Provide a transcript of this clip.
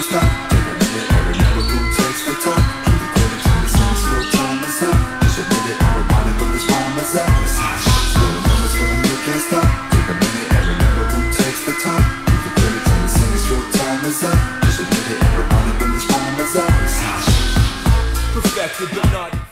can't stop. Take a minute and remember who takes the top. Keep it clear until the sun's your time is up. Just admit it and remind it when this rhyme is up. Still remembers when you can't stop. Take a minute and remember who takes the top. Keep it clear until the sun's your time is up. Just admit it and remind it when this rhyme is up. Perfected but not